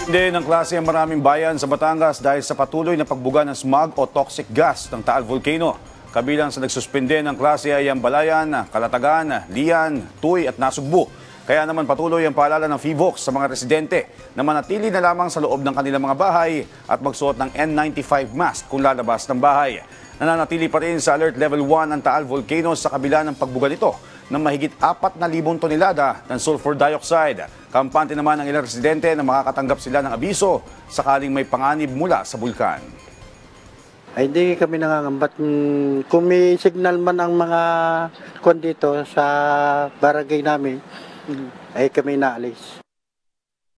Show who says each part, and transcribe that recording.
Speaker 1: Hindi ng klase ang maraming bayan sa Batangas dahil sa patuloy na pagbuga ng smog o toxic gas ng Taal Volcano. Kabilang sa nagsuspende ng klase ay ang Balayan, Kalatagan, Lian, Tuy at Nasugbu. Kaya naman patuloy ang paalala ng FIVOX sa mga residente na manatili na lamang sa loob ng kanilang mga bahay at magsuot ng N95 mask kung lalabas ng bahay. Nananatili pa rin sa Alert Level 1 ang Taal Volcano sa kabila ng pagbuga nito ng mahigit 4,000 tonelada ng sulfur dioxide. Kampante naman ng ilang residente na makakatanggap sila ng abiso sakaling may panganib mula sa bulkan.
Speaker 2: Ay, hindi kami nangangambat. Kung may signal man ang mga kwan dito sa barangay namin, ay kami naalis.